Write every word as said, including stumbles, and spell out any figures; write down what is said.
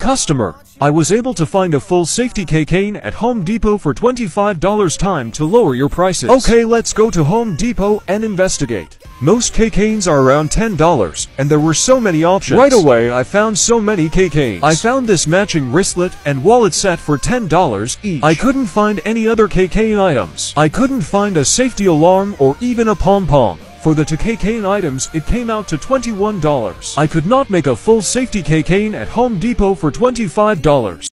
Customer, I was able to find a full safety keychain at Home Depot for twenty-five dollars. Time to lower your prices. Okay, let's go to Home Depot and investigate. Most keychains are around ten dollars, and there were so many options. Right away, I found so many keychains. I found this matching wristlet and wallet set for ten dollars each. I couldn't find any other keychain items. I couldn't find a safety alarm or even a pom-pom. For the two keychain items, it came out to twenty-one dollars. I could not make a full safety keychain at Home Depot for twenty-five dollars.